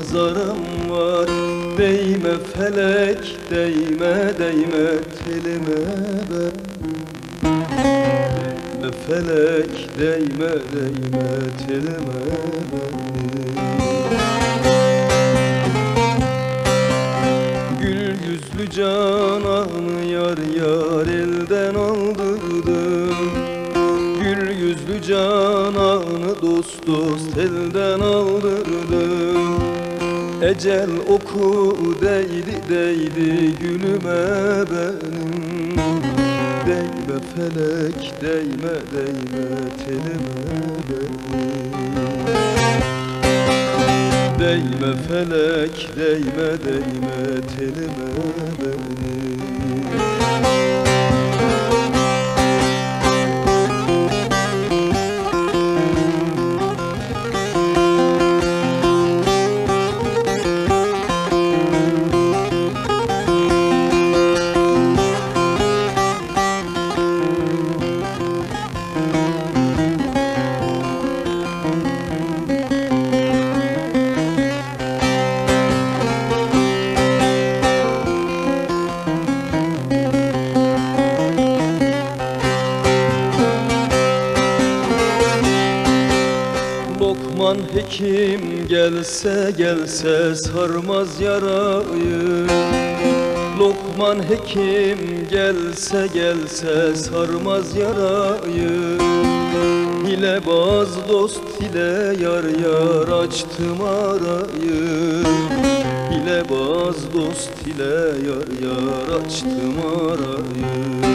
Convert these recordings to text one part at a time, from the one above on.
manzaram var. Değme felek, değme, değme telime ben. Değme felek, değme, değme telime ben. Gül yüzlü cananı yar yar elden aldırdım. Gül yüzlü cananı dost dost elden aldırdım. Ecel oku değdi değdi gülüme benim. Değme felek, değme, değme telime benim. Değme felek, değme, değme telime benim. Lokman hekim gelse gelse sarmaz yarayı. Lokman hekim gelse gelse sarmaz yarayı. Hilebaz dost ile yar yar açtım arayı. Hilebaz dost ile yar yar açtım arayı.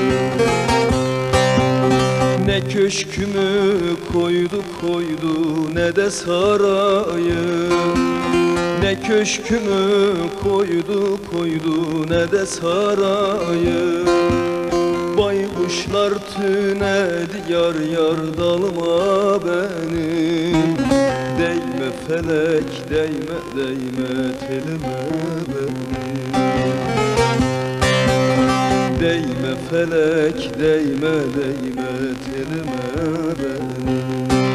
Ne köşkümü koydu koydu ne de sarayı. Ne köşkümü koydu koydu ne de sarayı. Baykuşlar tünedi yar yar dalıma benim. Değme felek, değme, değme telime benim. Değme felek, değme, değme telime benim.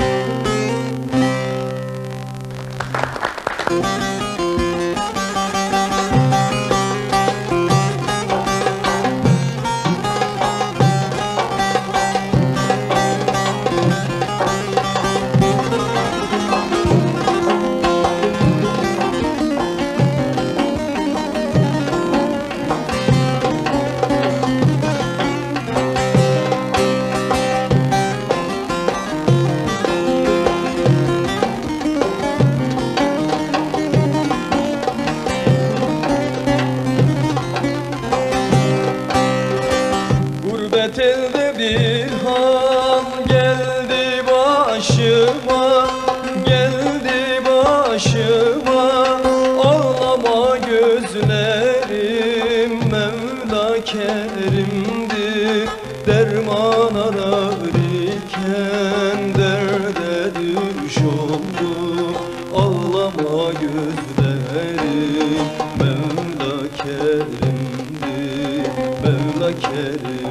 Gurbet elde bir han geldi başıma, geldi başıma. Ağlama gözlerim Mevla Kerim'dir. Derman ararken derde düş oldum. Ağlama gözlerim Mevla Kerim'dir, Mevla Kerim.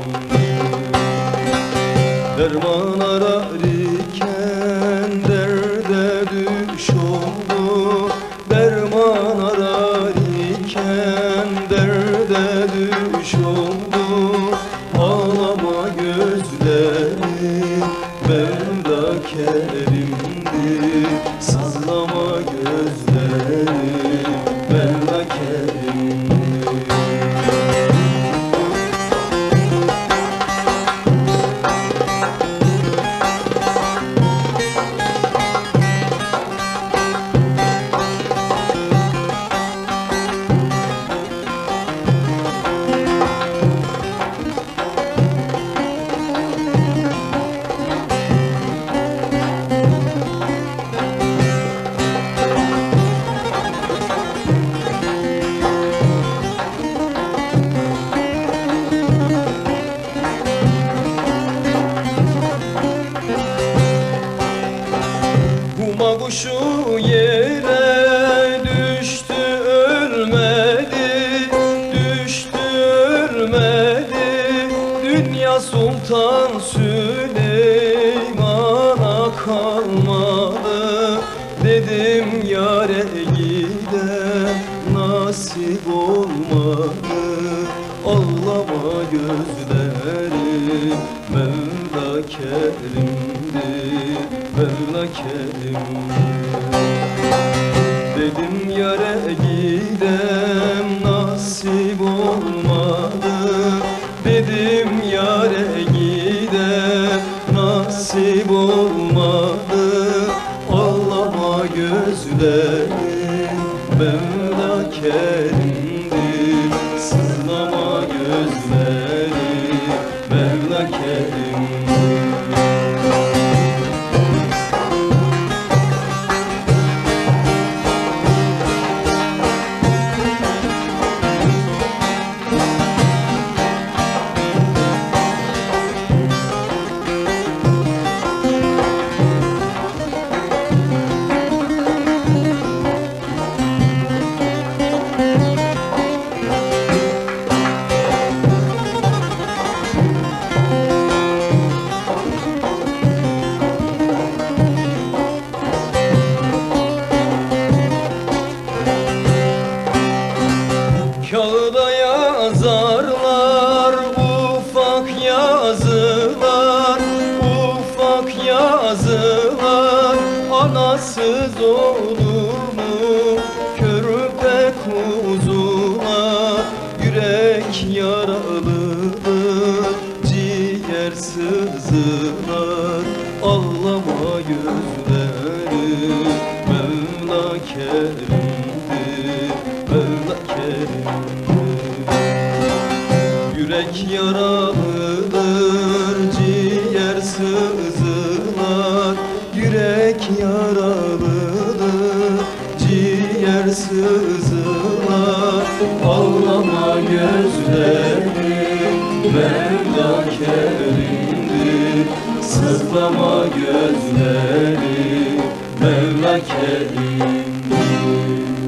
Derman ararken derde düş oldu. Derman ararken derde düş oldu. Ağlama gözlerim Mevla Kerim'dir. Sızlama gözlerim Mevla Kerim'dir. Huma kuşu yere düştü ölmedi, düştü ölmedi. Dünya Sultan Süleyman'a kalmadı. Dedim yâre gider nasip olmadı. Ağlama gözlerim, Mevla kerimdir, Mevla kerimdir. Dedim yâre gidem, nasip olmadı. Dedim yâre gidem, nasip olmadı. Ağlama gözlerim, Mevla kerimdir. Sızlama gözlerim, Mevla kerimdir. Kağıda yazarlar ufak yazılar, ufak yazılar. Anasız olur mu körpe kuzular? Yürek yaralıdır, ciğer sızlar. Ağlama gözlerim, Mevla kerimdir, Mevla kerimdir. Yürek yaralıdır, ciğer sızlar. Yürek yaralıdır, ciğer sızlar. Ağlama gözlerim, Mevla kerimdir. Sızlama gözlerim, Mevla kerimdir.